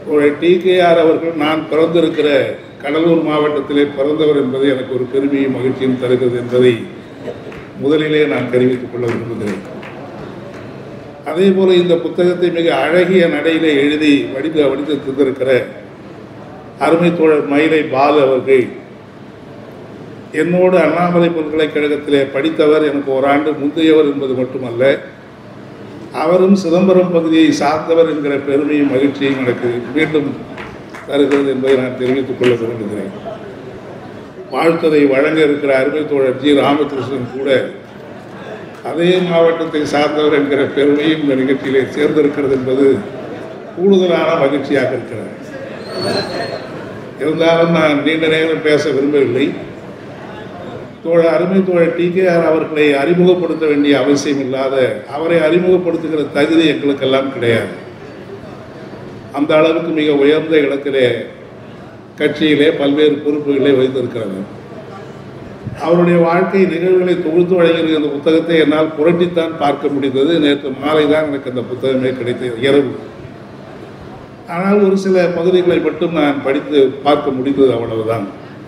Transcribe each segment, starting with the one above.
ஒரு டிகேஆர் அவர்கள் நான் பிறந்திருக்கிற கடலூர் மாவட்டத்திலே பிறந்தவர் என்பது எனக்கு ஒரு பெருமையும் மகிழ்ச்சியும் தருகிறது என்பதை முதலிலே நான் தெரிவித்துக் கொள்ள விரும்புகிறேன். அதே போல இந்த புத்தகத்தை மிக அழகிய நடையிலே எழுதி வடித்து தந்திருக்கிற அருமை தோழர் மயிலை பாலு அவர்கள் என்னோடு அண்ணாமலை பல்கலைக்கழகத்திலே படித்தவர், எனக்கு ஒரு ஆண்டு முந்தையவர் என்பது மட்டுமல்ல, அவரும் சிதம்பரம் பகுதியை சார்ந்தவர் என்கிற பெருமையும் மகிழ்ச்சியும் எனக்கு மீண்டும் தருகிறது என்பதை நான் தெரிவித்துக் கொள்ள விரும்புகிறேன். வாழ்த்ததை வழங்க இருக்கிற அருமை தோழர் ஜி ராமகிருஷ்ணன் கூட அதே மாவட்டத்தை சார்ந்தவர் என்கிற பெருமையும் இந்த நிகழ்ச்சியிலே சேர்ந்திருக்கிறது என்பது கூடுதலான மகிழ்ச்சியாக இருக்கிறது. இருந்தாலும் நான் நீண்ட நேரம் பேச விரும்பவில்லை. அருமை தோழர் டிகேஆர் அவர்களை அறிமுகப்படுத்த வேண்டிய அவசியம் இல்லாத, அவரை அறிமுகப்படுத்துகிற தகுதி எங்களுக்கெல்லாம் கிடையாது. அந்த அளவுக்கு மிக உயர்ந்த இடத்திலே கட்சியிலே பல்வேறு பொறுப்புகளை வைத்திருக்கிறது. அவருடைய வாழ்க்கை நிகழ்வுகளை தொகுத்து வழங்கிய அந்த புத்தகத்தை என்னால் புரட்டித்தான் பார்க்க முடிந்தது. நேற்று மாலை தான் எனக்கு அந்த புத்தகமே கிடைத்தது, இரவு. ஆனால் ஒரு சில பகுதிகளை மட்டும் நான் படித்து பார்க்க முடிந்தது, அவ்வளவுதான்.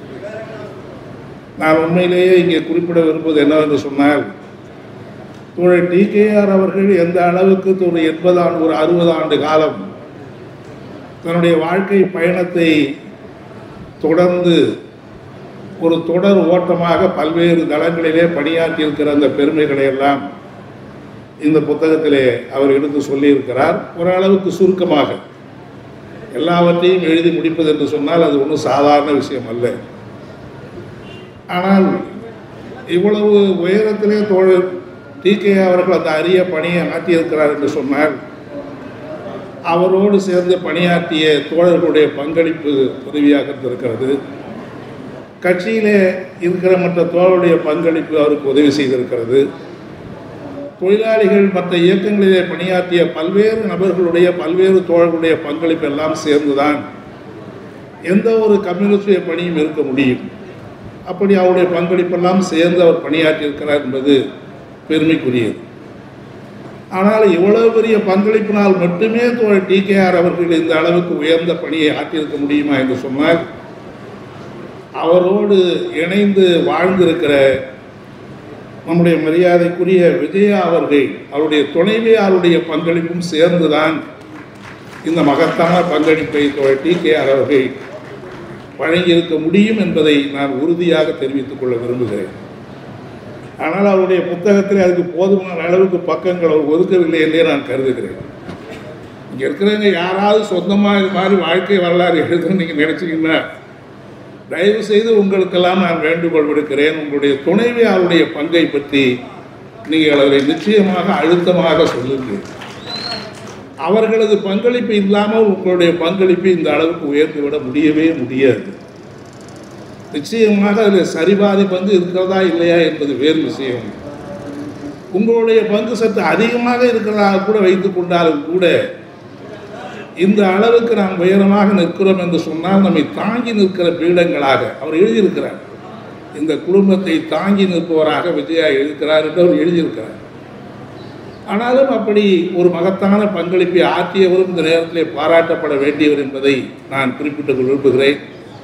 நான் உண்மையிலேயே இங்கே குறிப்பிட விரும்புவது என்னவென்று சொன்னால், தோழர் டிகேஆர் அவர்கள் எந்த அளவுக்கு ஒரு 80 ஆண்டு ஒரு 60 ஆண்டு காலம் தன்னுடைய வாழ்க்கை பயணத்தை தொடர்ந்து ஒரு தொடர் ஓட்டமாக பல்வேறு தளங்களிலே பணியாற்றியிருக்கிற அந்த பெருமைகளை எல்லாம் இந்த புத்தகத்திலே அவர் எடுத்து சொல்லியிருக்கிறார். ஓரளவுக்கு சுருக்கமாக எல்லாவற்றையும் எழுதி முடிப்பது என்று சொன்னால் அது ஒன்றும் சாதாரண விஷயம் அல்ல. ஆனால் இவ்வளவு உயரத்திலே தோழர் டிகேஆர் அவர்கள் அந்த அரிய பணியை ஆற்றியிருக்கிறார் என்று சொன்னால், அவரோடு சேர்ந்து பணியாற்றிய தோழர்களுடைய பங்களிப்பு உதவியாக இருக்கிறது. கட்சியிலே இருக்கிற மற்ற தோழருடைய பங்களிப்பு அவருக்கு உதவி செய்திருக்கிறது. தொழிலாளிகள் மற்ற இயக்கங்களிலே பணியாற்றிய பல்வேறு நபர்களுடைய பல்வேறு தோழர்களுடைய பங்களிப்பு எல்லாம் சேர்ந்துதான் எந்த ஒரு கம்யூனிஸ்ட் பணியும் இருக்க முடியும். அப்படி அவருடைய பங்களிப்பெல்லாம் சேர்ந்து அவர் பணியாற்றியிருக்கிறார் என்பது பெருமைக்குரியது. ஆனால் இவ்வளவு பெரிய பங்களிப்பினால் மட்டுமே தோழர் டிகேஆர் அவர்கள் இந்த அளவுக்கு உயர்ந்த பணியை ஆற்றியிருக்க முடியுமா என்று சொன்னால், அவரோடு இணைந்து வாழ்ந்திருக்கிற நம்முடைய மரியாதைக்குரிய விஜயா அவர்கள், அவருடைய துணைவியாருடைய பங்களிப்பும் சேர்ந்துதான் இந்த மகத்தான பங்களிப்பை தோழர் டிகேஆர் அவர்கள் வழங்கியிருக்க முடியும் என்பதை நான் உறுதியாக தெரிவித்துக் கொள்ள விரும்புகிறேன். ஆனால் அவருடைய புத்தகத்தில் அதுக்கு போதுமான அளவுக்கு பக்கங்கள் அவர் ஒதுக்கவில்லை என்றே நான் கருதுகிறேன். இங்கே இருக்கிறவங்க யாராவது சொந்தமாக இது மாதிரி வாழ்க்கை வரலாறு எழுதுன்னு நீங்கள் நினச்சிங்கன்னா, தயவு செய்து உங்களுக்கெல்லாம் நான் வேண்டுகோள் விடுக்கிறேன். உங்களுடைய துணைவியாருடைய பங்கை பற்றி நீங்கள் அதை நிச்சயமாக அழுத்தமாக சொல்லுங்கள். அவர்களது பங்களிப்பு இல்லாமல் உங்களுடைய பங்களிப்பு இந்த அளவுக்கு உயர்ந்துவிட முடியவே முடியாது. நிச்சயமாக அதில் சரிபாதி பங்கு இருக்கிறதா இல்லையா என்பது வேறு விஷயம். உங்களுடைய பங்கு சற்று அதிகமாக இருக்கிறதாக கூட வைத்துக் கொண்டாலும் கூட இந்த அளவுக்கு நாம் உயரமாக நிற்கிறோம் என்று சொன்னால் நம்மை தாங்கி நிற்கிற பீடங்களாக அவர் எழுதியிருக்கிறார். இந்த குடும்பத்தை தாங்கி நிற்பவராக விஜயா எழுதியிருக்கிறார் என்று அவர் எழுதியிருக்கிறார். ஆனாலும் அப்படி ஒரு மகத்தான பங்களிப்பை ஆற்றியவரும் இந்த நேரத்திலே பாராட்டப்பட வேண்டியவர் என்பதை நான் குறிப்பிட்டு விரும்புகிறேன்.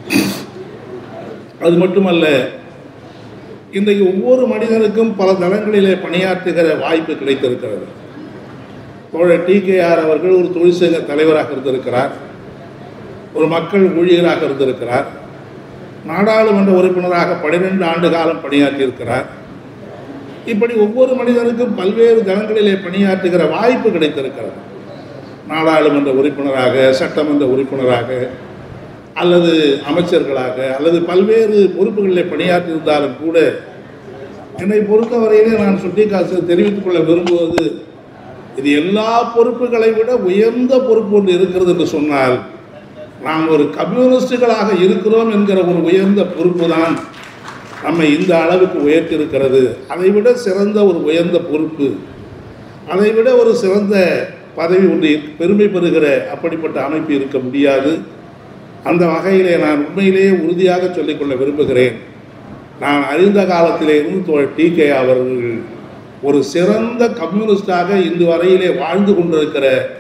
அது மட்டுமல்ல, இன்றைக்கு ஒவ்வொரு மனிதனுக்கும் பல தளங்களிலே பணியாற்றுகிற வாய்ப்பு கிடைத்திருக்கிறது. தோழர் டிகேஆர் அவர்கள் ஒரு தொழிற்சங்க தலைவராக இருந்திருக்கிறார், ஒரு மக்கள் ஊழியராக இருந்திருக்கிறார், நாடாளுமன்ற உறுப்பினராக 12 ஆண்டு காலம் பணியாற்றியிருக்கிறார். இப்படி ஒவ்வொரு மனிதனுக்கும் பல்வேறு தளங்களிலே பணியாற்றுகிற வாய்ப்பு கிடைத்திருக்கிறது. நாடாளுமன்ற உறுப்பினராக, சட்டமன்ற உறுப்பினராக, அல்லது அமைச்சர்களாக, அல்லது பல்வேறு பொறுப்புகளிலே பணியாற்றியிருந்தாலும் கூட என்னை பொறுத்தவரையிலே நான் தெரிவித்துக் கொள்ள விரும்புவது, இது எல்லா பொறுப்புகளை விட உயர்ந்த பொறுப்பு ஒன்று இருக்கிறது என்று சொன்னால், நாம் ஒரு கம்யூனிஸ்டுகளாக இருக்கிறோம் என்கிற ஒரு உயர்ந்த பொறுப்பு தான் நம்மை இந்த அளவுக்கு உயர்த்தியிருக்கிறது. அதைவிட சிறந்த ஒரு உயர்ந்த பொறுப்பு, அதைவிட ஒரு சிறந்த பதவி ஒன்று பெருமை பெறுகிற அப்படிப்பட்ட அமைப்பு இருக்க முடியாது. அந்த வகையிலே நான் உண்மையிலேயே உறுதியாக சொல்லிக்கொள்ள விரும்புகிறேன். நான் அறிந்த காலத்திலே இருந்து தோழர் டிகேஆர் அவர்கள் ஒரு சிறந்த கம்யூனிஸ்டாக இன்று வரையிலே வாழ்ந்து கொண்டிருக்கிற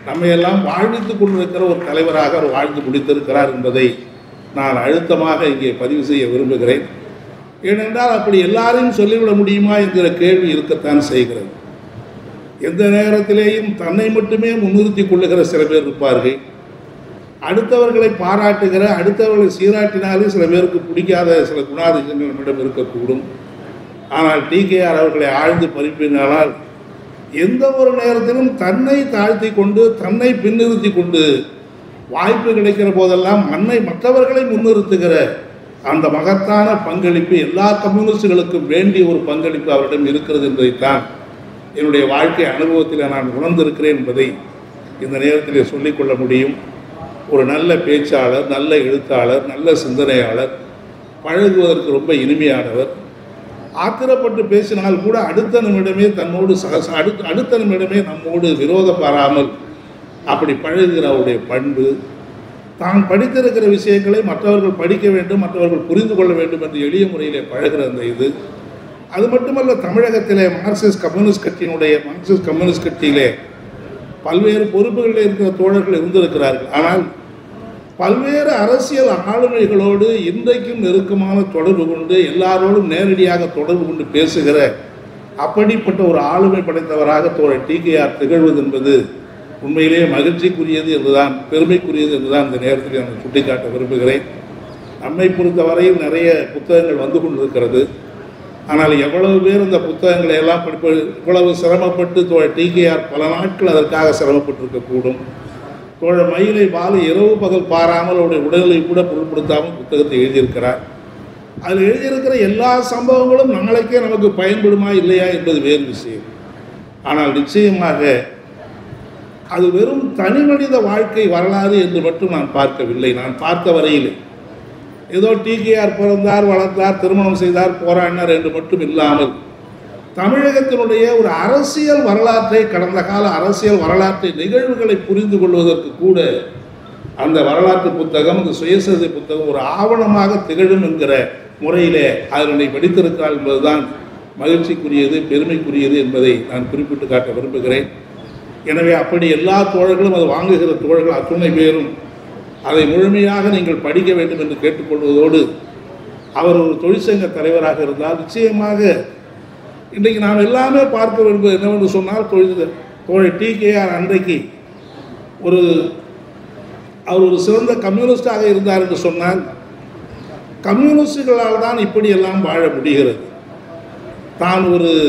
நம்மையெல்லாம் வாழ்வித்துக் கொண்டிருக்கிற ஒரு தலைவராக அவர் வாழ்ந்து முடித்திருக்கிறார் என்பதை நான் அழுத்தமாக இங்கே பதிவு செய்ய விரும்புகிறேன். ஏனென்றால் அப்படி எல்லாரையும் சொல்லிவிட முடியுமா என்கிற கேள்வி இருக்கத்தான் செய்கிறது. எந்த நேரத்திலேயும் தன்னை மட்டுமே முன்னிறுத்தி கொள்ளுகிற சில பேர் இருப்பார்கள். அடுத்தவர்களை பாராட்டுகிற, அடுத்தவர்களை சீராட்டினாலே சில பேருக்கு பிடிக்காத சில குணாதிசயங்கள் நம்மிடம் இருக்கக்கூடும். ஆனால் டிகேஆர் அவர்களை ஆழ்ந்து பறிப்பினால் எந்த ஒரு நேரத்திலும் தன்னை தாழ்த்தி கொண்டு, தன்னை பின்னிறுத்தி கொண்டு, வாய்ப்பு கிடைக்கிற போதெல்லாம் மற்றவர்களை முன்னிறுத்துகிற அந்த மகத்தான பங்களிப்பு எல்லா கம்யூனிஸ்டுகளுக்கும் வேண்டிய ஒரு பங்களிப்பு அவரிடம் இருக்கிறது என்பதைத்தான் என்னுடைய வாழ்க்கை அனுபவத்தில் நான் உணர்ந்திருக்கிறேன் என்பதை இந்த நேரத்தில் சொல்லிக்கொள்ள முடியும். ஒரு நல்ல பேச்சாளர், நல்ல எழுத்தாளர், நல்ல சிந்தனையாளர், பழகுவதற்கு ரொம்ப இனிமையானவர். ஆத்திரப்பட்டு பேசினால் கூட அடுத்த நிமிடமே தன்னோடு அடுத்த நிமிடமே நம்மோடு விரோதம் பாராமல் அப்படி பழகுகிற அவருடைய பண்பு, தான் படித்திருக்கிற விஷயங்களை மற்றவர்கள் படிக்க வேண்டும், மற்றவர்கள் புரிந்து கொள்ள வேண்டும் என்று எளிய முறையிலே பழகிற அந்த இது. அது மட்டுமல்ல, தமிழகத்திலே மார்க்சிஸ்ட் கம்யூனிஸ்ட் கட்சியிலே பல்வேறு பொறுப்புகளில் இருக்கிற தோழர்கள் இருந்திருக்கிறார்கள். ஆனால் பல்வேறு அரசியல் ஆளுமைகளோடு இன்றைக்கும் நெருக்கமான தொடர்பு கொண்டு, எல்லாரோடும் நேரடியாக தொடர்பு கொண்டு பேசுகிற அப்படிப்பட்ட ஒரு ஆளுமை படைத்தவராக தோழர் டிகேஆர் திகழ்வது என்பது உண்மையிலேயே மகிழ்ச்சிக்குரியது என்றுதான், பெருமைக்குரியது என்றுதான் இந்த நேரத்தில் நான் சுட்டிக்காட்ட விரும்புகிறேன். நம்மை பொறுத்தவரையில் நிறைய புத்தகங்கள் வந்து கொண்டிருக்கிறது. ஆனால் எவ்வளவு பேர் இந்த புத்தகங்களை எல்லாம் இவ்வளவு சிரமப்பட்டு தோழர் டிகேஆர் பல நாட்கள் அதற்காக சிரமப்பட்டிருக்கக்கூடும். தோழர் மயிலை பாலு இரவு பகல் பாராமல் அவருடைய உடல்களை கூட பொருட்படுத்தாமல் புத்தகத்தை எழுதியிருக்கிறார். அதில் எழுதியிருக்கிற எல்லா சம்பவங்களும் நாளைக்கே நமக்கு பயன்படுமா இல்லையா என்பது வேறு விஷயம். ஆனால் நிச்சயமாக அது வெறும் தனி மனித வாழ்க்கை வரலாறு என்று மட்டும் நான் பார்க்கவில்லை. நான் பார்த்த வரையில் ஏதோ டிகேஆர் பிறந்தார், வளர்ந்தார், திருமணம் செய்தார், போராடினார் என்று மட்டும் இல்லாமல் தமிழகத்தினுடைய ஒரு அரசியல் வரலாற்றை, கடந்த கால அரசியல் வரலாற்றை, நிகழ்வுகளை புரிந்து கொள்வதற்கு கூட அந்த வரலாற்று புத்தகம், அந்த சுயசரிதை புத்தகம் ஒரு ஆவணமாக திகழும் என்கிற முறையிலே அதனை படித்திருக்கிறார் என்பதுதான் மகிழ்ச்சிக்குரியது, பெருமைக்குரியது என்பதை நான் குறிப்பிட்டு காட்ட விரும்புகிறேன். எனவே அப்படி எல்லா தோழர்களும் அது வாங்குகிற தோழர்கள் அத்துணை பேரும் அதை முழுமையாக நீங்கள் படிக்க வேண்டும் என்று கேட்டுக்கொள்வதோடு, அவர் ஒரு தொழிற்சங்க தலைவராக இருந்தால் நிச்சயமாக இன்றைக்கு நாம் எல்லாமே பார்க்க விரும்புவது என்னவென்று சொன்னால், தோழர் டிகேஆர் அன்றைக்கு அவர் ஒரு சிறந்த கம்யூனிஸ்டாக இருந்தார் என்று சொன்னால், கம்யூனிஸ்டுகளால் தான் இப்படியெல்லாம் வாழ முடிகிறது. தான்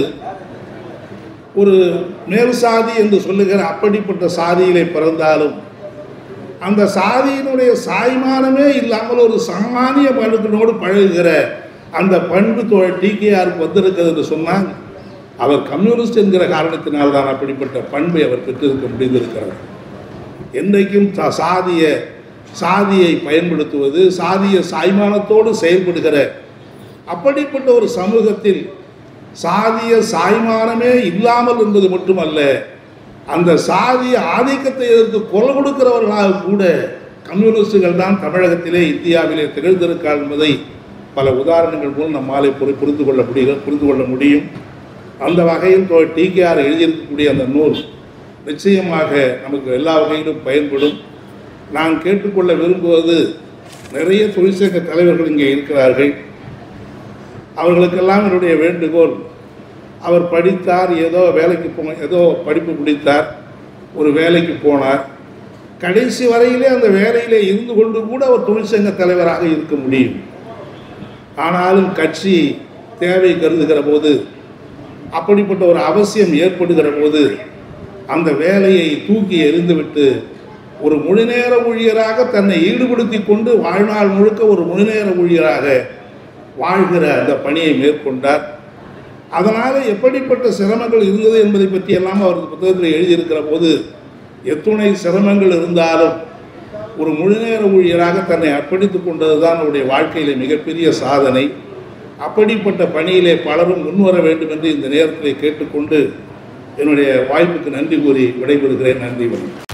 ஒரு மேல் சாதி என்று சொல்லுகிற அப்படிப்பட்ட சாதியிலே பிறந்தாலும் அந்த சாதியினுடைய சாய்மானமே இல்லாமல் ஒரு சாமானிய மனிதனோடு பழகுகிற அந்த பண்பு தோழர் டிகேஆருக்கு வந்திருக்கிறது என்று சொன்னால், அவர் கம்யூனிஸ்ட் என்கிற காரணத்தினால்தான் அப்படிப்பட்ட பண்பை அவர் பெற்றிருக்க முடிந்திருக்கிறார். என்றைக்கும் சாதியை பயன்படுத்துவது, சாதிய சாய்மானத்தோடு செயல்படுகிற அப்படிப்பட்ட ஒரு சமூகத்தில் சாதிய சாய்மானமே இல்லாமல் என்பது மட்டுமல்ல, அந்த சாதிய ஆதிக்கத்தை எதிர்த்து குரல் கொடுக்கிறவர்களாக கூட கம்யூனிஸ்டுகள் தான் தமிழகத்திலே, இந்தியாவிலே திகழ்ந்திருக்கார் என்பதை பல உதாரணங்கள் மூலம் நம்மாலே புரிந்து கொள்ள முடியும். அந்த வகையில் டிகேஆர் எழுதியிருக்கக்கூடிய அந்த நூல் நிச்சயமாக நமக்கு எல்லா வகையிலும் பயன்படும். நான் கேட்டுக்கொள்ள விரும்புவது, நிறைய தொழிற்சங்க தலைவர்கள் இங்கே இருக்கிறார்கள். அவர்களுக்கெல்லாம் என்னுடைய வேண்டுகோள், அவர் படித்தார், ஏதோ படிப்பு முடித்தார், ஒரு வேலைக்கு போனார், கடைசி வரையிலே அந்த வேலையிலே இருந்து கொண்டு கூட அவர் தொழிற்சங்க தலைவராக இருக்க முடியும். ஆனாலும் கட்சி தேவை கருதுகிற போது, அப்படிப்பட்ட ஒரு அவசியம் ஏற்படுகிற போது அந்த வேலையை தூக்கி எறிந்துவிட்டு ஒரு முழுநேர ஊழியராக தன்னை ஈடுபடுத்தி கொண்டு வாழ்நாள் முழுக்க ஒரு முழுநேர ஊழியராக வாழ்கிற அந்த பணியை மேற்கொண்டார். அதனால் எப்படிப்பட்ட சிரமங்கள் இருந்தது என்பதை பற்றி எல்லாம் அவர் புத்தகத்தில் எழுதியிருக்கிற போது, எத்துணை சிரமங்கள் இருந்தாலும் ஒரு முழுநேர ஊழியராக தன்னை அர்ப்பணித்துக் கொண்டது தான் அவருடைய வாழ்க்கையிலே மிகப்பெரிய சாதனை. அப்படிப்பட்ட பணியிலே பலரும் முன்வர வேண்டும் என்று இந்த நேரத்தில் கேட்டுக்கொண்டு என்னுடைய வாய்ப்புக்கு நன்றி கூறி விடைபெறுகிறேன். நன்றி.